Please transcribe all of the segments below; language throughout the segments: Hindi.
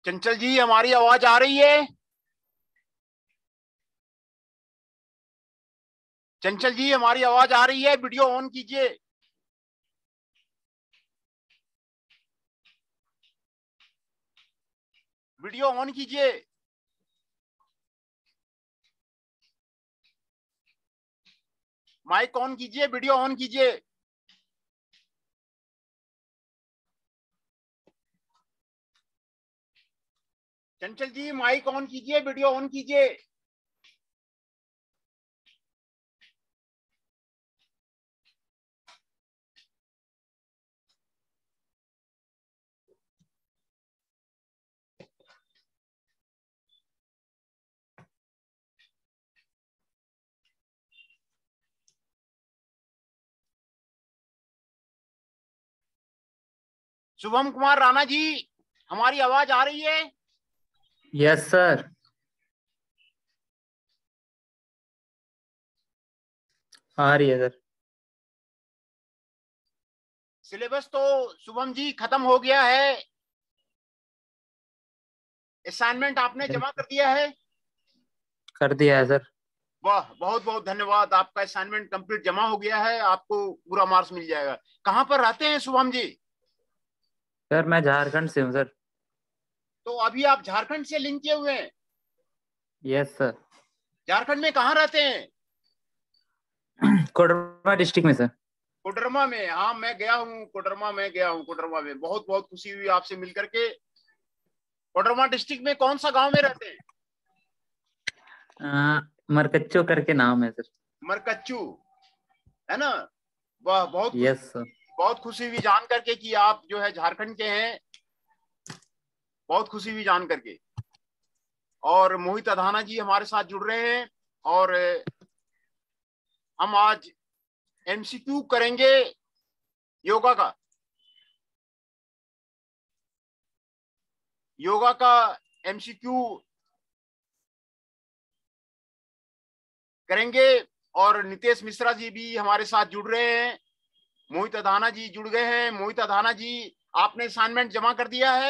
चंचल जी, हमारी आवाज आ रही है? चंचल जी, हमारी आवाज आ रही है? वीडियो ऑन कीजिए। वीडियो ऑन कीजिए। माइक ऑन कीजिए, वीडियो ऑन कीजिए। चंचल जी, माइक ऑन कीजिए, वीडियो ऑन कीजिए। शुभम कुमार राणा जी, हमारी आवाज आ रही है? यस सर, आ रही है सर। सिलेबस तो शुभम जी खत्म हो गया है। असाइनमेंट आपने जमा कर दिया है? कर दिया है सर। वाह, बहुत बहुत धन्यवाद। आपका असाइनमेंट कंप्लीट जमा हो गया है, आपको पूरा मार्क्स मिल जाएगा। कहाँ पर रहते हैं शुभम जी? सर मैं झारखंड से हूँ सर। तो अभी आप झारखंड से लिंक किए हुए हैं? Yes sir. झारखंड में कहाँ रहते हैं? कोडरमा डिस्ट्रिक्ट में सर। कोडरमा में? हाँ, मैं गया हूँ कोडरमा में, गया हूँ कोडरमा में। बहुत बहुत खुशी हुई आपसे मिलकर के। कोडरमा डिस्ट्रिक्ट में कौन सा गांव में रहते हैं? मरकच्चो करके नाम है सर। मरकच्चू, है ना? वाह, यस सर। बहुत खुशी हुई जान करके कि आप जो है झारखंड के हैं। बहुत खुशी हुई जान करके। और मोहित अधाना जी हमारे साथ जुड़ रहे हैं। और हम आज एमसीक्यू करेंगे योगा का। योगा का एमसीक्यू करेंगे। और नितेश मिश्रा जी भी हमारे साथ जुड़ रहे हैं। मोहित अधाना जी जुड़ गए हैं। मोहित अधाना जी, आपने असाइनमेंट जमा कर दिया है?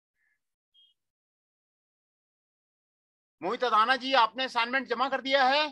मोहित अधाना जी, आपने असाइनमेंट जमा कर दिया है?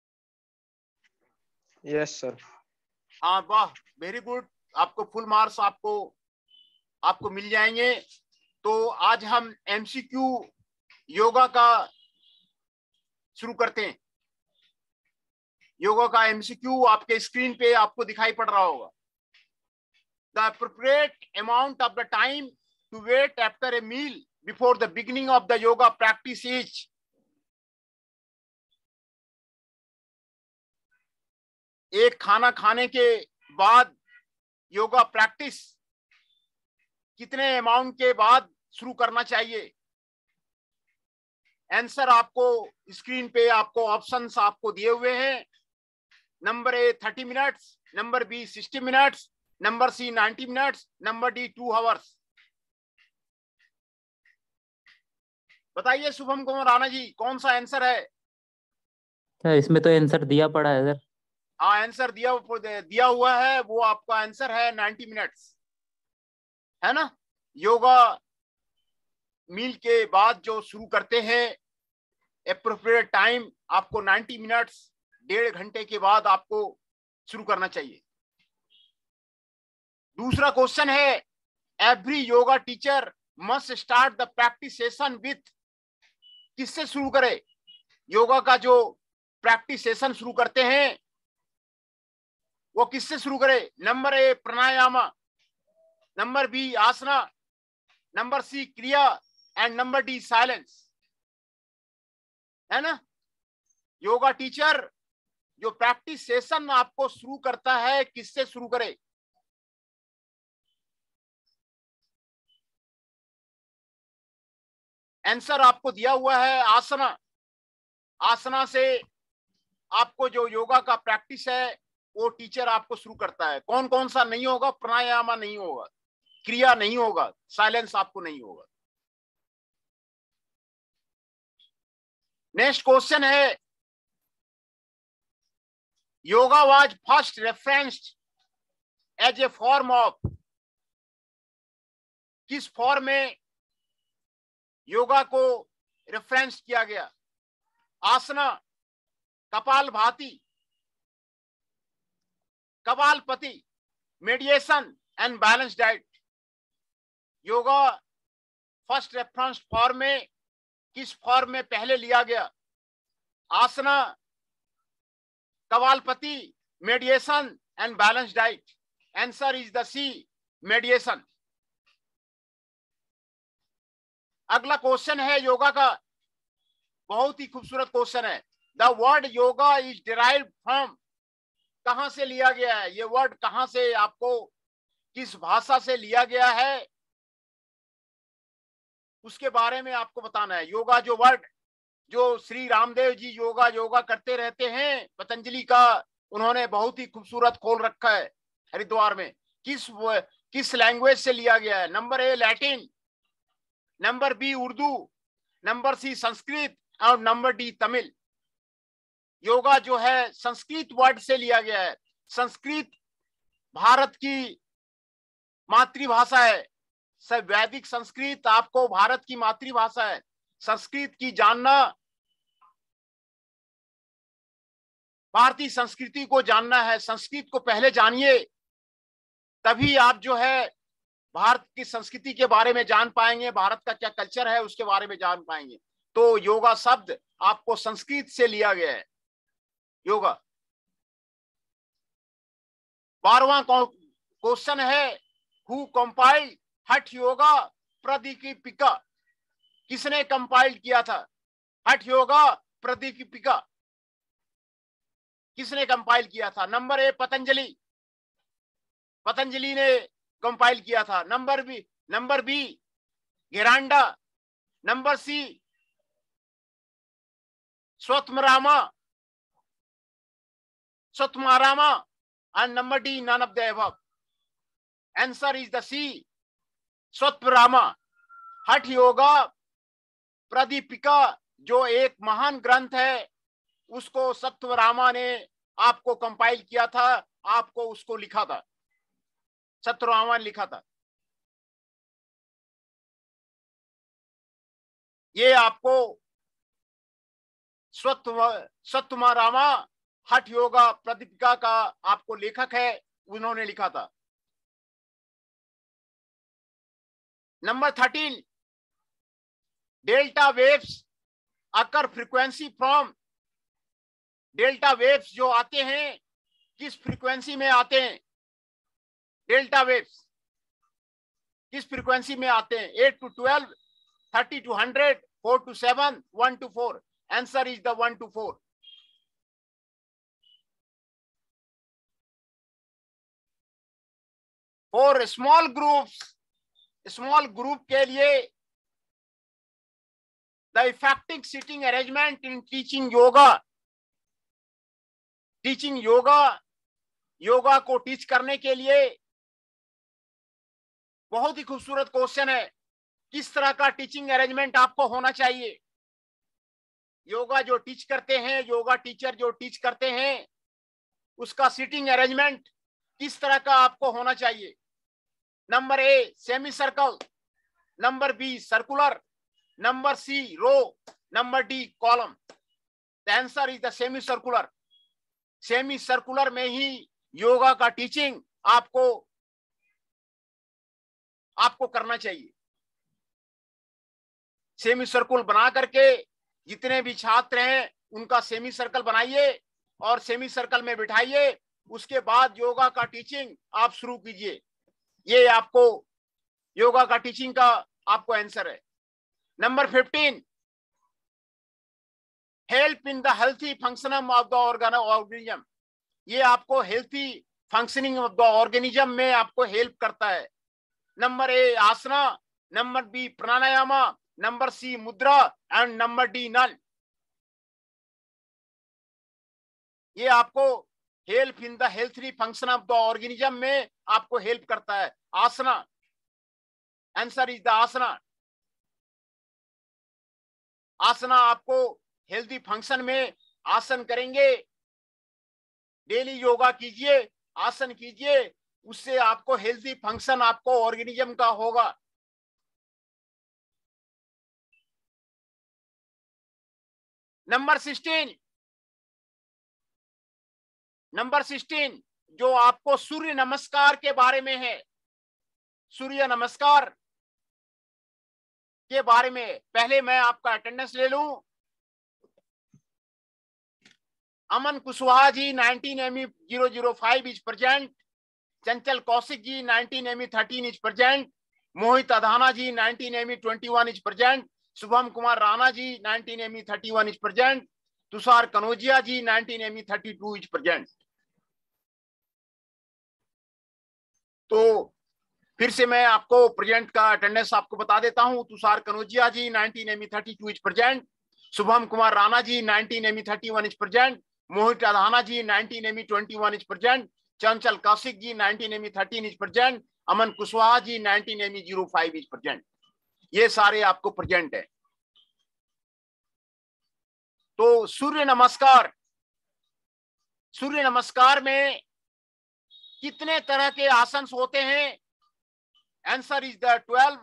Yes sir. हाँ, वाह, वेरी गुड। आपको फुल मार्क्स आपको आपको मिल जाएंगे। तो आज हम एमसीक्यू योगा का शुरू करते हैं। योगा का एमसीक्यू आपके स्क्रीन पे आपको दिखाई पड़ रहा होगा। The appropriate amount of the time to wait after a meal before the beginning of the yoga practice is। एक खाना खाने के बाद योगा प्रैक्टिस कितने अमाउंट के बाद शुरू करना चाहिए? आंसर आपको स्क्रीन पे, आपको ऑप्शंस आपको दिए हुए हैं। Number A 30 minutes, number B 60 minutes, number C 90 minutes, number D 2 hours. बताइए शुभम कुमार राणा जी, कौन सा आंसर है? सर इसमें तो आंसर दिया पड़ा है सर। हाँ, आंसर दिया हुआ है। वो आपका आंसर है 90 मिनट्स, है ना? योगा मील के बाद जो शुरू करते हैं, एप्रोप्रिएट टाइम आपको 90 मिनट्स, 1.5 घंटे के बाद आपको शुरू करना चाहिए। दूसरा क्वेश्चन है, every yoga teacher must start the practice session with. किससे शुरू करे? योगा का जो प्रैक्टिस सेशन शुरू करते हैं वो किससे शुरू करे? Number A pranayama, number B asana, number C kriya, and number D silence. है ना? योगा टीचर जो प्रैक्टिस सेशन आपको शुरू करता है, किससे शुरू करे? आंसर आपको दिया हुआ है आसना। आसना से आपको जो योगा का प्रैक्टिस है वो टीचर आपको शुरू करता है। कौन कौन सा नहीं होगा? प्राणायाम नहीं होगा, क्रिया नहीं होगा, साइलेंस आपको नहीं होगा। नेक्स्ट क्वेश्चन है, yoga was first referenced as a form of. किस फॉर्म में योगा को रेफरेंस किया गया। Asana, kapalbhati, kapalpati, meditation and balance diet. Yoga first reference form में किस फॉर्म में पहले लिया गया? Asana, kapalpati, meditation and balance diet. Answer is the C, meditation. अगला क्वेश्चन है योगा का, बहुत ही खूबसूरत क्वेश्चन है। The word yoga is derived from, कहां से लिया गया है? ये वर्ड कहां से, आपको किस भाषा से लिया गया है, उसके बारे में आपको बताना है। योगा जो वर्ड, जो श्री रामदेव जी योगा करते रहते हैं, पतंजलि का उन्होंने बहुत ही खूबसूरत खोल रखा है हरिद्वार में। किस लैंग्वेज से लिया गया है? Number A Latin, number B Urdu, number C Sanskrit और नंबर डी तमिल। योगा जो है संस्कृत वर्ड से लिया गया है। संस्कृत भारत की मातृभाषा है। सब वैदिक संस्कृत आपको भारत की मातृभाषा है। संस्कृत की जानना, भारतीय संस्कृति को जानना है। संस्कृत को पहले जानिए, तभी आप जो है भारत की संस्कृति के बारे में जान पाएंगे, भारत का क्या कल्चर है उसके बारे में जान पाएंगे। तो योगा शब्द आपको संस्कृत से लिया गया है। योगा। 12वां क्वेश्चन है, हु कंपाइल्ड हठ योगा प्रदीपिका। किसने कंपाइल किया था हठ योगा प्रदीपिका? किसने कंपाइल किया था? नंबर ए पतंजलि, पतंजलि ने कंपाइल किया था। Number B Gheranda, number C Swatmarama and number D none of the above. Answer is the C, Swatarama. Hatha Yoga Pradipika जो एक महान ग्रंथ है, उसको सत्यरामा ने आपको कंपाइल किया था, आपको उसको लिखा था, सत्यरामा ने लिखा था। ये आपको स्वतरामा हठ योगा प्रदीपिका का आपको लेखक है, उन्होंने लिखा था। Number 13, delta waves occur frequency from. Delta waves जो आते हैं किस फ्रीक्वेंसी में आते हैं? डेल्टा वेव्स किस फ्रीक्वेंसी में आते हैं? 8 to 12, 30 to 100, 4 to 7, 1 to 4। Answer is the 1 to 4। और स्मॉल ग्रुप के लिए the effective sitting arrangement in teaching yoga को टीच करने के लिए बहुत ही खूबसूरत क्वेश्चन है। किस तरह का टीचिंग अरेंजमेंट आपको होना चाहिए? योगा जो टीच करते हैं, योगा टीचर जो टीच करते हैं, उसका सिटिंग अरेंजमेंट किस तरह का आपको होना चाहिए? Number A semi circle, number B circular, number C row, number D column. The answer is the semi circular. Semi circular में ही योगा का टीचिंग आपको करना चाहिए। सेमी सर्कल बना करके जितने भी छात्र हैं उनका सेमी सर्कल बनाइए और सेमी सर्कल में बिठाइए, उसके बाद योगा का टीचिंग आप शुरू कीजिए। ये आपको योगा का टीचिंग का आपको आंसर है। Number 15, help in the healthy functioning of the organism. ये आपको healthy functioning of the organism में आपको हेल्प करता है। Number A asana, number B pranayama, number C mudra and number D null. ये आपको help in the healthy function of the organism में आपको हेल्प करता है। Asana, answer is the asana. Asana आपको हेल्थी फंक्शन में आसन करेंगे, डेली योगा कीजिए, आसन कीजिए, उससे आपको हेल्थी फंक्शन आपको ऑर्गेनिज्म का होगा। नंबर 16 जो आपको सूर्य नमस्कार के बारे में है। सूर्य नमस्कार के बारे में पहले मैं आपका अटेंडेंस ले लूं। Aman Kushwaha ji 19 ME 005 is present. Chanchal Kaushik ji 19 ME 13 is present. Mohit Adhana ji 19 ME 21 is present. Shubham Kumar Rana ji 19 ME 31 is present. Tushar Kanaujia ji 19 ME 32 is present. तो फिर से मैं आपको प्रेजेंट का अटेंडेंस आपको बता देता हूं। Tushar Kanaujia ji 19 ME 32 is present. Shubham Kumar Rana ji 19 ME 31 is present. Mohit Adhana ji 19 ME 21 is present. Chanchal Kaushik ji 19 ME 13 is present. Aman Kushwaha ji 19 ME 05 is present. ये सारे आपको प्रेजेंट है। तो सूर्य नमस्कार में कितने तरह के आसन होते हैं? Answer is the 12,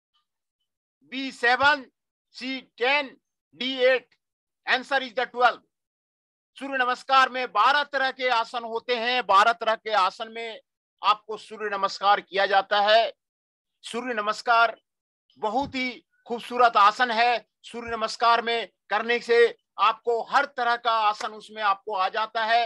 B7, C10, D8। Answer is the 12। Surya Namaskar में 12 तरह के आसन होते हैं। 12 तरह के आसन में आपको सूर्य नमस्कार किया जाता है। सूर्य नमस्कार बहुत ही खूबसूरत आसन है। सूर्य नमस्कार में करने से आपको हर तरह का आसन उसमें आपको आ जाता है।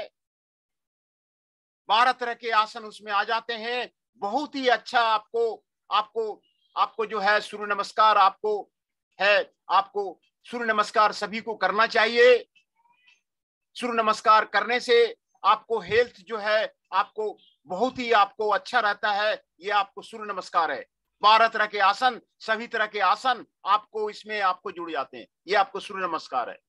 12 तरह के आसन उसमें आ जाते हैं। बहुत ही अच्छा आपको जो है सूर्य नमस्कार आपको सूर्य नमस्कार सभी को करना चाहिए। सूर्य नमस्कार करने से आपको हेल्थ जो है आपको बहुत ही आपको अच्छा रहता है। ये आपको सूर्य नमस्कार है। 12 तरह के आसन, सभी तरह के आसन आपको इसमें आपको जुड़ जाते हैं। ये आपको सूर्य नमस्कार है।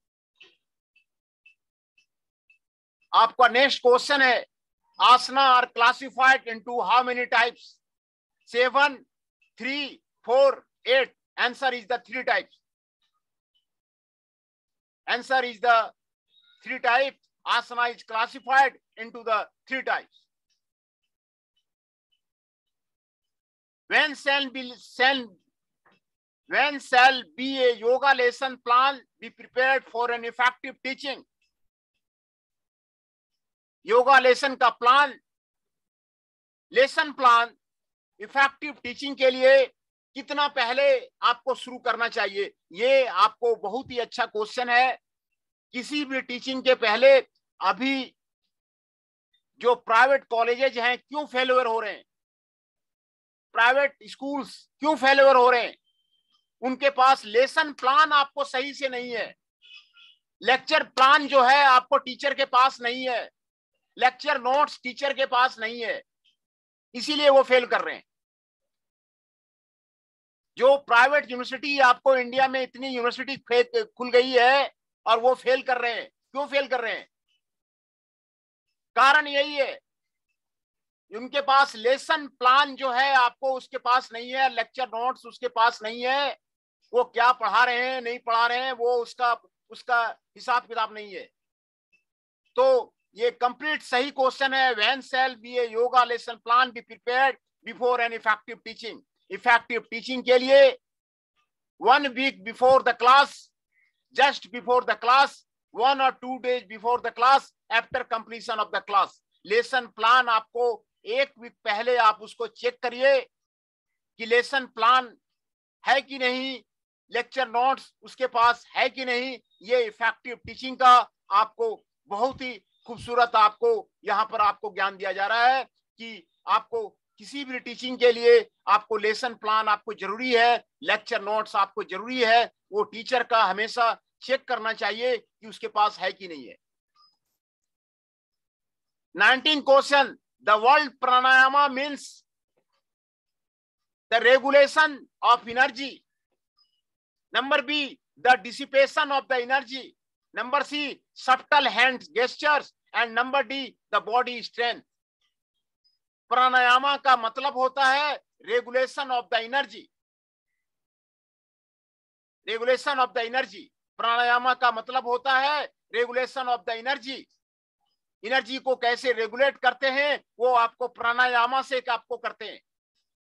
आपका नेक्स्ट क्वेश्चन है, asana are classified into how many types? 7, 3, 4, 8. Answer is the 3 types. Answer is the 3 types. Asana is classified into the 3 types. When shall be a yoga lesson plan be prepared for an effective teaching? Yoga lesson plan effective teaching के लिए कितना पहले आपको शुरू करना चाहिए? ये आपको बहुत ही अच्छा क्वेश्चन है। किसी भी टीचिंग के पहले अभी जो प्राइवेट कॉलेजेज हैं क्यों फेलियर हो रहे हैं? प्राइवेट स्कूल्स क्यों फेलियर हो रहे हैं? उनके पास लेसन प्लान आपको सही से नहीं है। लेक्चर प्लान जो है आपको टीचर के पास नहीं है। लेक्चर नोट्स टीचर के पास नहीं है, इसीलिए वो फेल कर रहे हैं। जो प्राइवेट यूनिवर्सिटी आपको इंडिया में इतनी यूनिवर्सिटी खुल गई है और वो फेल कर रहे हैं। क्यों फेल कर रहे हैं? कारण यही है, उनके पास लेसन प्लान जो है आपको उसके पास नहीं है। लेक्चर नोट्स उसके पास नहीं है। वो क्या पढ़ा रहे हैं नहीं पढ़ा रहे हैं वो उसका हिसाब किताब नहीं है। तो ये कंप्लीट सही क्वेश्चन है। When shall be a yoga lesson plan be prepared before an effective teaching? Effective teaching के लिए 1 week before the class, just before the class, 1 or 2 days before the class, after completion of the class. Lesson plan आपको 1 week पहले आप उसको चेक करिए कि लेसन प्लान है कि नहीं, लेक्चर नोट्स उसके पास है कि नहीं। ये इफेक्टिव टीचिंग का आपको बहुत ही खूबसूरत आपको यहाँ पर आपको ज्ञान दिया जा रहा है कि आपको किसी भी टीचिंग के लिए आपको लेसन प्लान आपको जरूरी है, लेक्चर नोट्स आपको जरूरी है। वो टीचर का हमेशा चेक करना चाहिए कि उसके पास है कि नहीं है। 19 question, the word pranayama means the regulation of energy. Number B, the dissipation of the energy. Number C, subtle hand gestures, and number D, the body strength. Pranayama का मतलब होता है regulation of the energy. Regulation of the energy, pranayama का मतलब होता है regulation of the energy. Energy को कैसे रेगुलेट करते हैं वो आपको प्राणायामा से आपको करते हैं।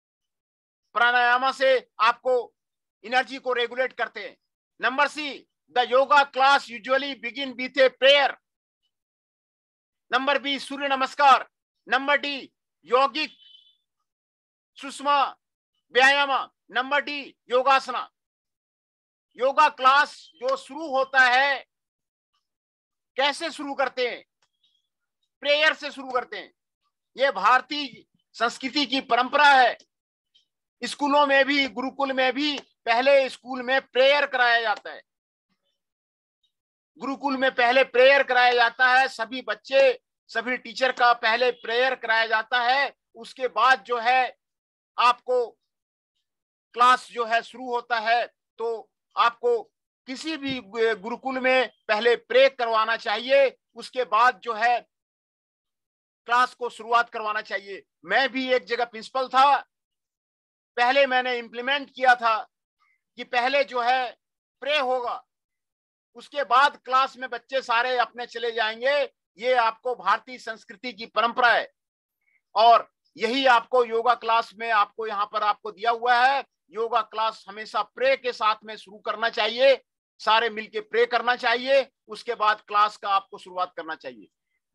प्राणायामा से आपको एनर्जी को रेगुलेट करते हैं। Number C, the yoga class usually begin with a prayer. Number B Surya Namaskar. Number D Yaugik Sushma Vyayam. Number D yogasana. Yoga class जो शुरू होता है कैसे शुरू करते हैं? प्रेयर से शुरू करते हैं. यह भारतीय संस्कृति की परंपरा है. स्कूलों में भी, गुरुकुल में भी पहले स्कूल में प्रेयर कराया जाता है. गुरुकुल में पहले प्रेयर कराया जाता है. सभी बच्चे, सभी टीचर का पहले प्रेयर कराया जाता है. उसके बाद जो है आपको क्लास जो है शुरू होता है. तो आपको किसी भी गुरुकुल में पहले प्रे करवाना चाहिए, उसके बाद जो है क्लास को शुरुआत करवाना चाहिए. मैं भी एक जगह प्रिंसिपल था. पहले मैंने इंप्लीमेंट किया था कि पहले जो है प्रे होगा, उसके बाद क्लास में बच्चे सारे अपने चले जाएंगे. ये आपको भारतीय संस्कृति की परंपरा है और यही आपको योगा क्लास में आपको यहाँ पर आपको दिया हुआ है. योगा क्लास हमेशा प्रे के साथ में शुरू करना चाहिए. सारे मिलके प्रे करना चाहिए. उसके बाद क्लास का आपको शुरुआत करना चाहिए.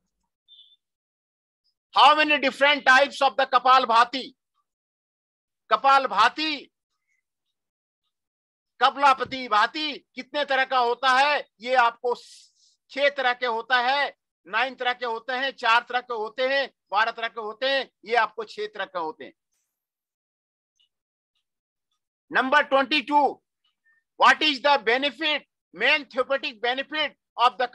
How many different types of the kapalbhati? Kapalbhati, kapalbhati भाती कितने तरह का होता है? ये आपको 6 तरह के होता है, 9 तरह के होते हैं, 4 तरह के होते हैं, 12 तरह के होते हैं. ये आपको 6 तरह के होते हैं. Number 22, what is the benefit, main therapeutic benefit of the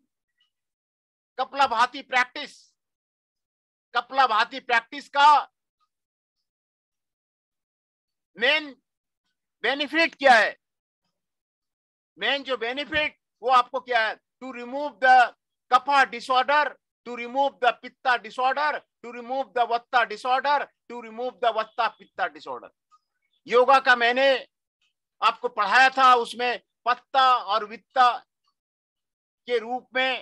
kapalbhati practice? Kapalbhati practice का मेन बेनिफिट क्या है? मेन जो बेनिफिट वो आपको क्या है? To remove the kapha disorder, to remove the pitta disorder, to remove the vata disorder, to remove the vata pitta disorder. Yoga का मैंने आपको पढ़ाया था, उसमें पत्ता और वित्ता के रूप में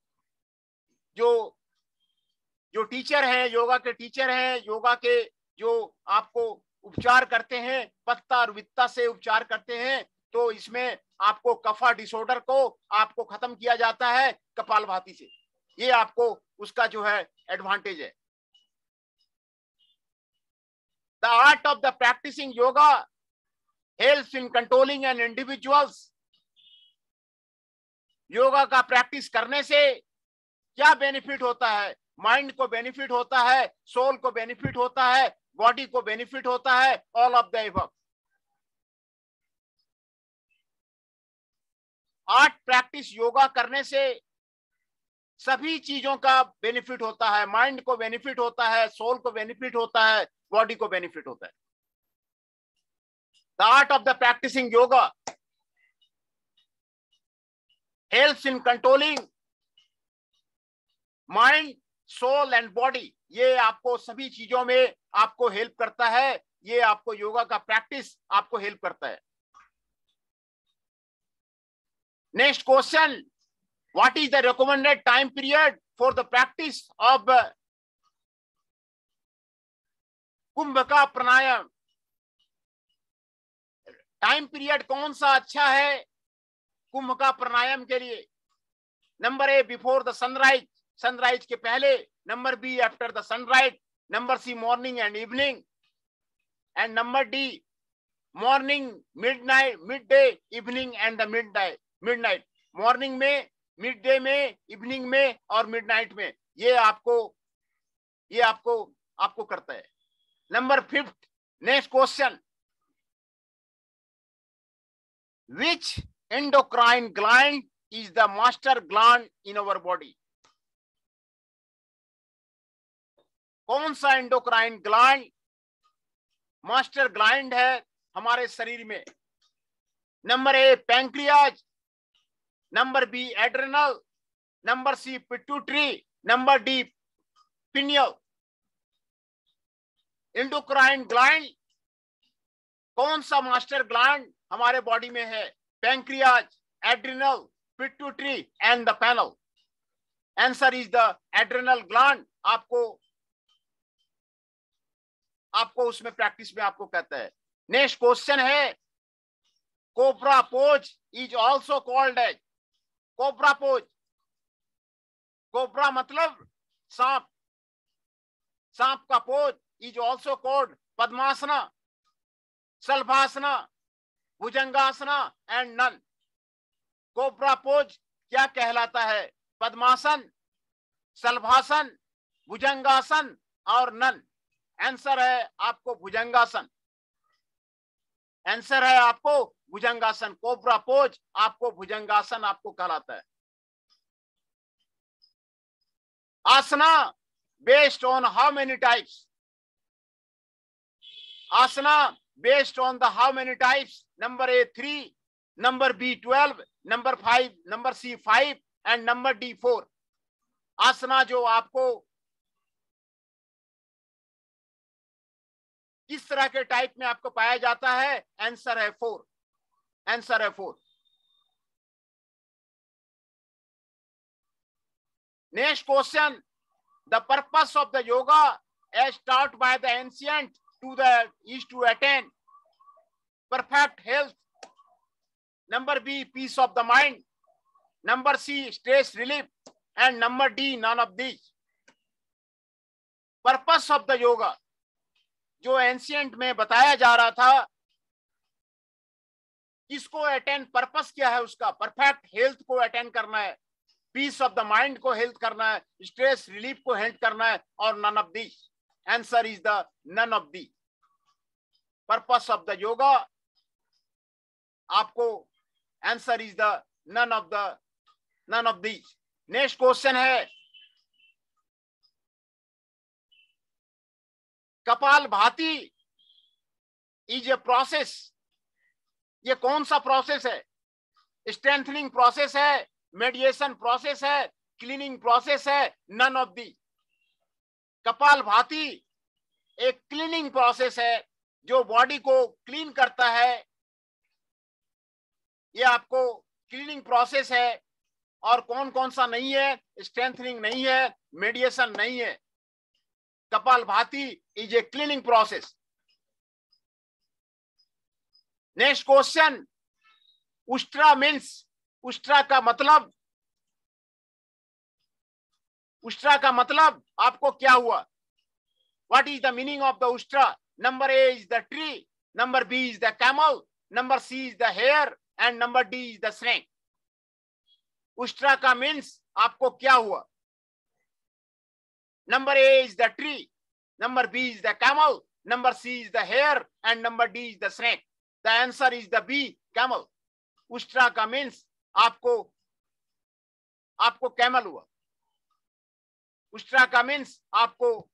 जो टीचर हैं, योगा के टीचर हैं, योगा के जो आपको उपचार करते हैं, पत्ता और वित्ता से उपचार करते हैं. तो इसमें आपको कफा डिसऑर्डर को आपको खत्म किया जाता है कपालभाति से. ये आपको उसका जो है एडवांटेज है. The art of the practicing yoga helps in controlling an individuals. Yoga का प्रैक्टिस करने से क्या बेनिफिट होता है? माइंड को बेनिफिट होता है, सोल को बेनिफिट होता है, बॉडी को बेनिफिट होता है. All of the above. Art practice yoga करने से सभी चीजों का बेनिफिट होता है. माइंड को बेनिफिट होता है, सोल को बेनिफिट होता है, बॉडी को बेनिफिट होता है. The art of the practicing yoga helps in controlling mind, soul and body. ये आपको सभी चीजों में आपको हेल्प करता है. ये आपको योगा का प्रैक्टिस आपको हेल्प करता है. Next question, what is the recommended time period for the practice of kumbhaka pranayama? Time period कौन सा अच्छा है कुंभका प्राणायाम के लिए? Number A before the sunrise, sunrise के पहले. Number B after the sunrise. Number C morning and evening. And number D morning, midnight, mid day, evening and the midnight. Morning में, मिड डे में, इवनिंग में और मिडनाइट में. ये आपको करता है. Number 5, next question, which endocrine gland is the master gland in our body? कौन सा एंडोक्राइन ग्लैंड मास्टर ग्लैंड है हमारे शरीर में? Number A pancreas, number B adrenal, number C pituitary, number D pineal. Endocrine gland कौन सा मास्टर ग्लैंड हमारे बॉडी में है? Pancreas, adrenal, pituitary and the pineal. Answer is the adrenal gland. आपको उसमें प्रैक्टिस में आपको कहता है. नेक्स्ट क्वेश्चन है, cobra pose is also called as cobra pose. Cobra मतलब सांप, सांप का pose is also called padmasana, shalabhasana, bhujangasana and none. Cobra pose क्या कहलाता है? पद्मासन, शलभासन, भुजंगासन और नन। आंसर है आपको भुजंगासन। आंसर है आपको भुजंगासन। कोबरा पोज आपको भुजंगासन आपको कहलाता है। आसना based on how many types? Asana based on the how many types? Number A 3, number B 12, number 5, number C 5 and number D 4। आसना जो आपको किस तरह के टाइप में आपको पाया जाता है? आंसर है 4। आंसर है 4। Next question, the purpose of the yoga as taught by the ancient is to attain perfect health. Number B, peace of the mind. Number C, stress relief. And number D, none of these. Purpose of the yoga जो एंशियंट में बताया जा रहा था, किसको अटेन, पर्पस क्या है उसका? परफेक्ट हेल्थ को अटेन करना है, पीस ऑफ द माइंड को हेल्थ करना है, स्ट्रेस रिलीफ को हेल्थ करना है और none of the. Answer is the none of the. Purpose of the yoga आपको answer is the none of the. Next question है, कपालभाति इज ए प्रोसेस। ये कौन सा प्रोसेस है? स्ट्रेंथनिंग प्रोसेस है, मेडिएशन प्रोसेस है, क्लीनिंग प्रोसेस है? None of the. कपालभाति एक क्लीनिंग प्रोसेस है जो बॉडी को क्लीन करता है। ये आपको क्लीनिंग प्रोसेस है। और कौन कौन सा नहीं है? स्ट्रेंथनिंग नहीं है, मेडिएशन नहीं है। Kapalbhati is a cleaning process. Next question, ushtra means, ushtra का मतलब आपको क्या हुआ? What is the meaning of the ushtra? Number A is the tree, number B is the camel, number C is the hare and number D is the snake. Ushtra का मीन्स आपको क्या हुआ? Number A is the tree, number B is the camel, number C is the hare and number D is the snake. The answer is the B, camel. Ushtra का मीन्स आपको कैमल हुआ। उष्ट्रा का मीन्स आपको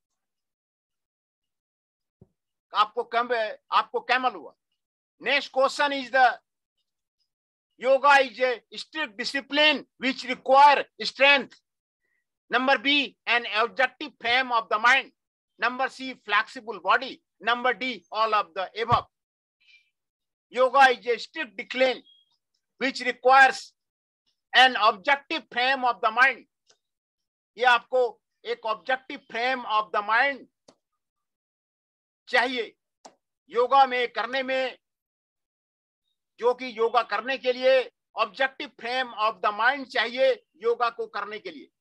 कैमल हुआ। Next question is the yoga is a strict discipline which require strength. Number B, an objective frame of the mind. Number C, flexible body. Number D, all of the above. Yoga is a strict discipline which requires an objective frame of the mind। ये आपको एक objective frame of the mind चाहिए योगा में करने में, जो कि योगा करने के लिए objective frame of the mind चाहिए योगा को करने के लिए।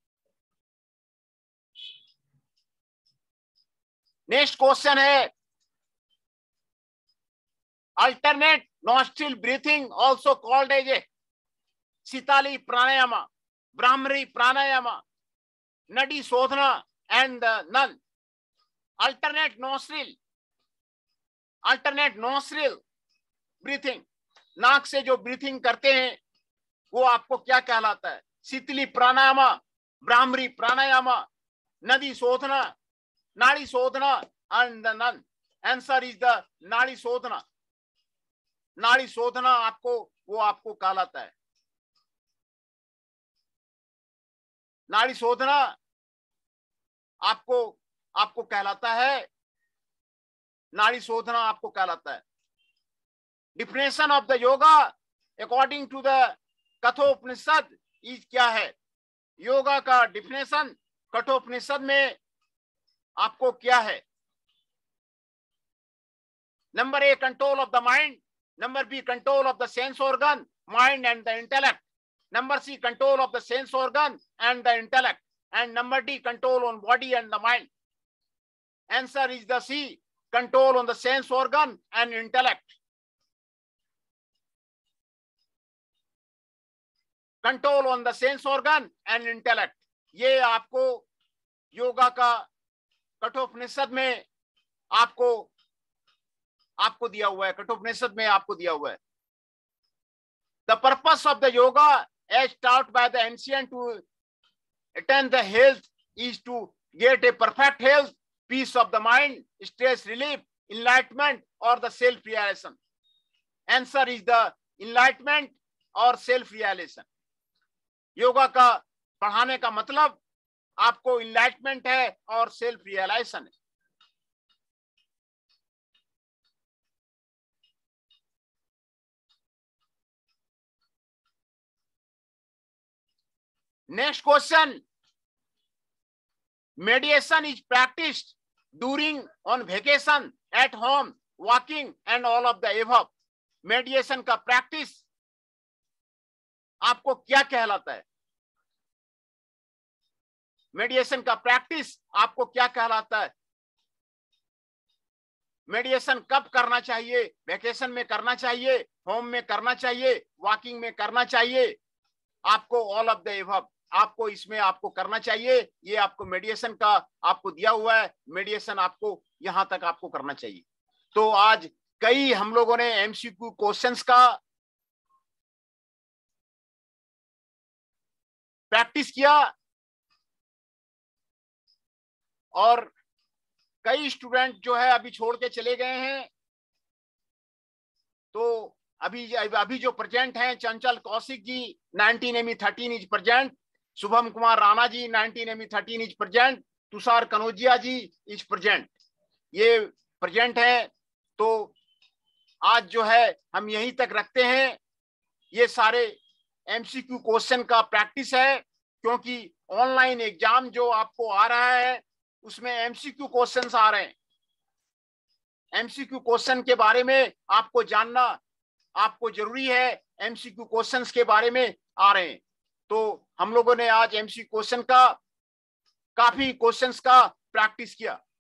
नेक्स्ट क्वेश्चन है, alternate nostril breathing also called as a Sitali pranayama, Brahmari pranayama, Nadi Sodhana and none। alternate nostril breathing, नाक से जो ब्रीथिंग करते हैं वो आपको क्या कहलाता है? शीतली प्राणायामा, ब्राह्मरी प्राणायामा, nadi shodhana, nadi shodhana and none. Answer is the nadi shodhana. Nadi शोधना आपको कहलाता है। नाड़ी शोधना आपको कहलाता है। नाड़ी शोधना आपको कहलाता है। Definition of the yoga according to the Kathopanishad is क्या है? योगा का डिफिनेशन कठोपनिषद में आपको क्या है? Number A, control of the mind. Number B, control of the sense organ, mind and the intellect. Number C, control of the sense organ and the intellect. And number D, control on body and the mind. Answer is the C, control on the sense organ and intellect. Control on the sense organ and intellect. ये आपको योगा का कठोपनिषद में आपको दिया हुआ है, कठोपनिषद में आपको दिया हुआ है. The purpose of the yoga as taught by the ancient to attain the health is to get a perfect health, peace of the mind, stress relief, enlightenment or the self-realization. Answer is the enlightenment or self-realization. Yoga का पढ़ाने का मतलब आपको enlightenment है और self-realization है. Next question. Meditation is practiced during on vacation, at home, walking and all of the above. Meditation का practice आपको क्या कहलाता है? मेडिटेशन का प्रैक्टिस आपको क्या कहलाता है? मेडिटेशन कब करना चाहिए? वेकेशन में करना चाहिए, होम में करना चाहिए, वॉकिंग में करना चाहिए, आपको ऑल ऑफ द एबव आपको इसमें आपको करना चाहिए. ये आपको मेडिटेशन का आपको दिया हुआ है. मेडिटेशन आपको यहां तक आपको करना चाहिए. तो आज कई हम लोगों ने एमसीक्यू क्वेश्चंस का प्रैक्टिस किया और कई स्टूडेंट जो है अभी छोड़ के चले गए हैं. तो अभी जो प्रेजेंट हैं, Chanchal Kaushik ji 19 ME 13 is present, Shubham Kumar Rana ji 19 ME 13 is present, Tushar Kanaujia ji is present. ये प्रेजेंट है. तो आज जो है हम यहीं तक रखते हैं. ये सारे एमसीक्यू क्वेश्चन का प्रैक्टिस है, क्योंकि ऑनलाइन एग्जाम जो आपको आ रहा है उसमें एमसीक्यू क्वेश्चंस आ रहे हैं. एमसीक्यू क्वेश्चन के बारे में आपको जानना आपको जरूरी है. एमसीक्यू क्वेश्चंस के बारे में आ रहे हैं. तो हम लोगों ने आज एमसीक्यू क्वेश्चन का काफी क्वेश्चंस का प्रैक्टिस किया.